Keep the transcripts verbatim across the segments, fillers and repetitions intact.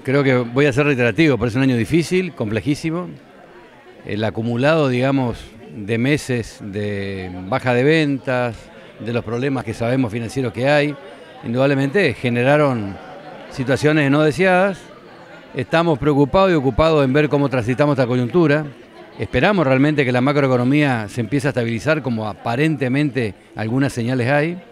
creo que voy a ser reiterativo, parece un año difícil, complejísimo. El acumulado, digamos, de meses de baja de ventas, de los problemas que sabemos financieros que hay, indudablemente generaron situaciones no deseadas. Estamos preocupados y ocupados en ver cómo transitamos esta coyuntura. Esperamos realmente que la macroeconomía se empiece a estabilizar, como aparentemente algunas señales hay.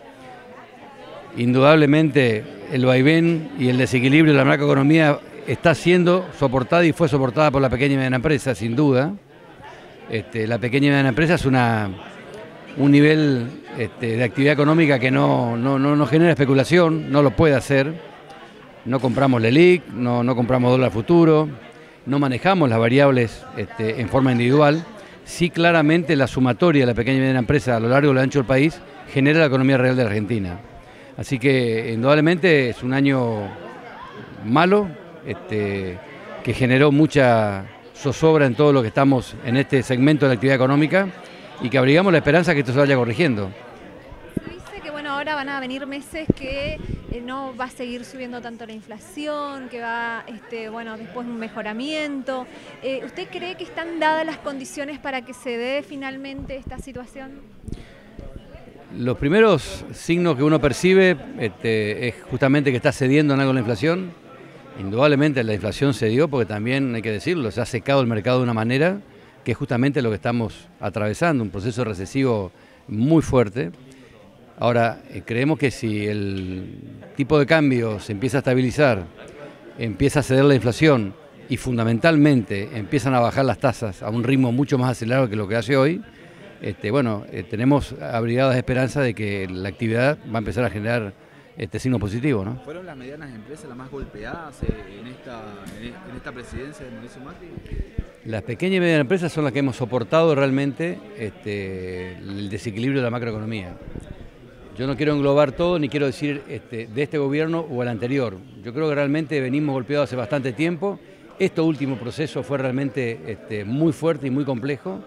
Indudablemente el vaivén y el desequilibrio de la macroeconomía está siendo soportada y fue soportada por la pequeña y mediana empresa, sin duda. Este, la pequeña y mediana empresa es una, un nivel este, de actividad económica que no, no, no, no genera especulación, no lo puede hacer. No compramos LELIQ, no, no compramos dólar futuro, no manejamos las variables este, en forma individual. Sí, claramente la sumatoria de la pequeña y mediana empresa a lo largo y lo ancho del país genera la economía real de la Argentina. Así que indudablemente es un año malo, este, que generó mucha zozobra en todo lo que estamos en este segmento de la actividad económica y que abrigamos la esperanza que esto se vaya corrigiendo. Se dice que bueno, ahora van a venir meses que eh, no va a seguir subiendo tanto la inflación, que va, este, bueno, después un mejoramiento. Eh, ¿Usted cree que están dadas las condiciones para que se dé finalmente esta situación? Los primeros signos que uno percibe este, es justamente que está cediendo en algo la inflación. Indudablemente la inflación cedió porque también, hay que decirlo, se ha secado el mercado de una manera que es justamente lo que estamos atravesando, un proceso recesivo muy fuerte. Ahora, eh, creemos que si el tipo de cambio se empieza a estabilizar, empieza a ceder la inflación y fundamentalmente empiezan a bajar las tasas a un ritmo mucho más acelerado que lo que hace hoy, este, bueno, eh, tenemos abrigadas esperanzas de que la actividad va a empezar a generar este signo positivo, ¿no? ¿Fueron las medianas empresas las más golpeadas eh, en, esta, en esta presidencia de Mauricio Macri? Las pequeñas y medianas empresas son las que hemos soportado realmente este, el desequilibrio de la macroeconomía. Yo no quiero englobar todo, ni quiero decir este, de este gobierno o el anterior. Yo creo que realmente venimos golpeados hace bastante tiempo. Este último proceso fue realmente este, muy fuerte y muy complejo.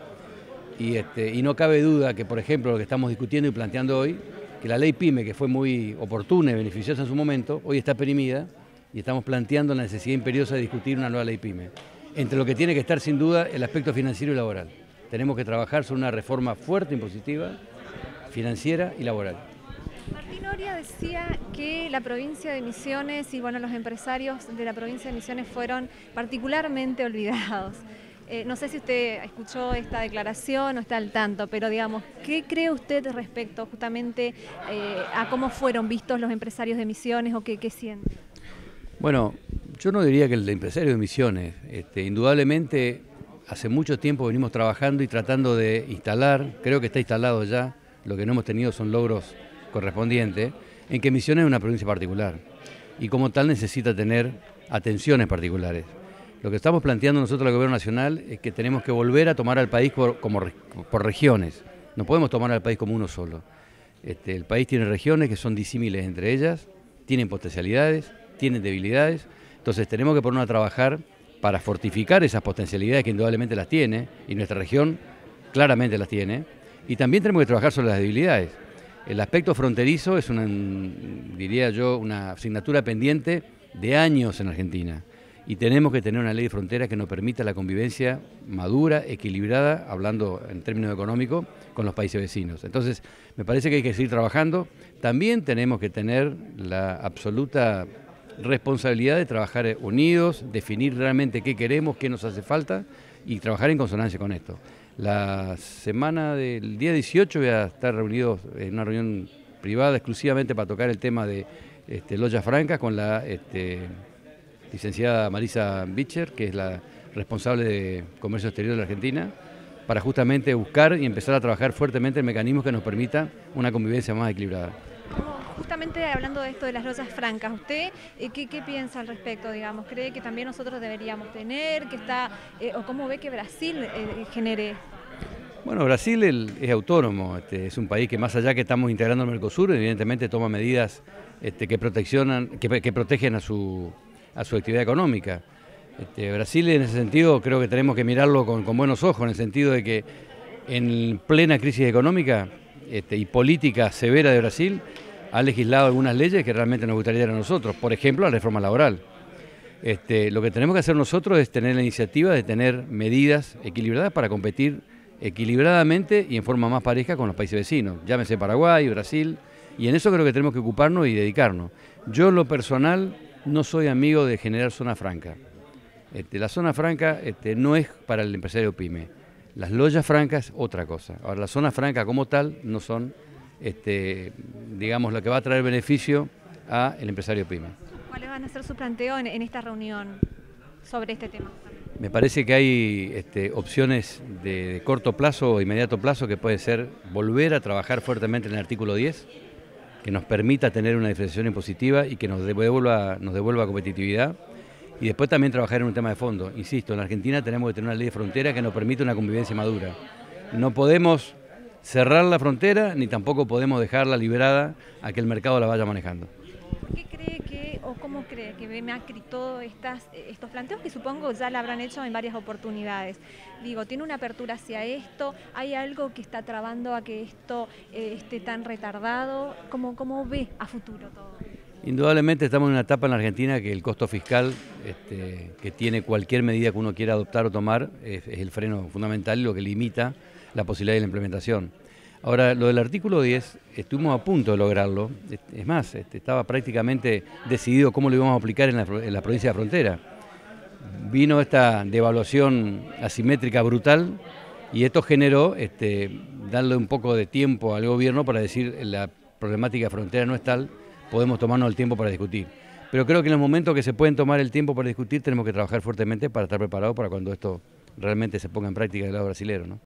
Y, este, y no cabe duda que, por ejemplo, lo que estamos discutiendo y planteando hoy, que la ley PYME, que fue muy oportuna y beneficiosa en su momento, hoy está perimida y estamos planteando la necesidad imperiosa de discutir una nueva ley PYME. Entre lo que tiene que estar sin duda el aspecto financiero y laboral. Tenemos que trabajar sobre una reforma fuerte, impositiva, financiera y laboral. Martín Oria decía que la provincia de Misiones y bueno, los empresarios de la provincia de Misiones fueron particularmente olvidados. Eh, no sé si usted escuchó esta declaración o está al tanto, pero digamos, ¿qué cree usted respecto justamente eh, a cómo fueron vistos los empresarios de Misiones o qué, qué siente? Bueno, yo no diría que el de empresario de Misiones, este, indudablemente hace mucho tiempo venimos trabajando y tratando de instalar, creo que está instalado ya, lo que no hemos tenido son logros correspondientes, en que Misiones es una provincia particular y como tal necesita tener atenciones particulares. Lo que estamos planteando nosotros el Gobierno Nacional es que tenemos que volver a tomar al país por, como, por regiones. No podemos tomar al país como uno solo. Este, el país tiene regiones que son disímiles entre ellas, tienen potencialidades, tienen debilidades. Entonces tenemos que ponernos a trabajar para fortificar esas potencialidades que indudablemente las tiene, y nuestra región claramente las tiene. Y también tenemos que trabajar sobre las debilidades. El aspecto fronterizo es una, diría yo, una asignatura pendiente de años en Argentina. Y tenemos que tener una ley de frontera que nos permita la convivencia madura, equilibrada, hablando en términos económicos, con los países vecinos. Entonces, me parece que hay que seguir trabajando. También tenemos que tener la absoluta responsabilidad de trabajar unidos, definir realmente qué queremos, qué nos hace falta y trabajar en consonancia con esto. La semana del día dieciocho voy a estar reunido en una reunión privada exclusivamente para tocar el tema de este, Loyas Francas con la este, licenciada Marisa Bicher, que es la responsable de Comercio Exterior de la Argentina, para justamente buscar y empezar a trabajar fuertemente en mecanismos que nos permitan una convivencia más equilibrada. Justamente hablando de esto de las Loyas Francas, ¿usted eh, ¿qué, qué piensa al respecto? Digamos, ¿cree que también nosotros deberíamos tener, que está, eh, o cómo ve que Brasil eh, genere? Bueno, Brasil el, es autónomo, este, es un país que más allá que estamos integrando al Mercosur, evidentemente toma medidas este, que, proteccionan, que, que protegen a su, a su actividad económica. Este, Brasil en ese sentido creo que tenemos que mirarlo con, con buenos ojos, en el sentido de que en plena crisis económica este, y política severa de Brasil, ha legislado algunas leyes que realmente nos gustaría a nosotros, por ejemplo la reforma laboral. Este, lo que tenemos que hacer nosotros es tener la iniciativa de tener medidas equilibradas para competir equilibradamente y en forma más pareja con los países vecinos, llámese Paraguay, Brasil, y en eso creo que tenemos que ocuparnos y dedicarnos. Yo en lo personal no soy amigo de generar zona franca. Este, la zona franca este, no es para el empresario pyme. Las loyas francas, otra cosa. Ahora, la zona franca como tal no son, este, digamos, lo que va a traer beneficio al empresario pyme. ¿Cuáles van a ser su planteo en, en esta reunión sobre este tema? Me parece que hay este, opciones de, de corto plazo o inmediato plazo que puede ser volver a trabajar fuertemente en el artículo diez, que nos permita tener una diferenciación impositiva y que nos devuelva, nos devuelva competitividad. Y después también trabajar en un tema de fondo. Insisto, en la Argentina tenemos que tener una ley de frontera que nos permita una convivencia madura. No podemos cerrar la frontera ni tampoco podemos dejarla liberada a que el mercado la vaya manejando. ¿Por qué cree que, o cómo cree que ve Macri todos estas, estos planteos que supongo ya la habrán hecho en varias oportunidades? Digo, ¿tiene una apertura hacia esto? ¿Hay algo que está trabando a que esto eh, esté tan retardado? ¿Cómo, cómo ve a futuro todo? Indudablemente estamos en una etapa en la Argentina que el costo fiscal este, que tiene cualquier medida que uno quiera adoptar o tomar es, es el freno fundamental y lo que limita la posibilidad de la implementación. Ahora, lo del artículo diez, estuvimos a punto de lograrlo, es más, este, estaba prácticamente decidido cómo lo íbamos a aplicar en la, en la provincia de Frontera. Vino esta devaluación asimétrica brutal y esto generó este, darle un poco de tiempo al gobierno para decir la problemática de frontera no es tal, podemos tomarnos el tiempo para discutir. Pero creo que en los momentos que se pueden tomar el tiempo para discutir tenemos que trabajar fuertemente para estar preparados para cuando esto realmente se ponga en práctica del lado brasilero, ¿no?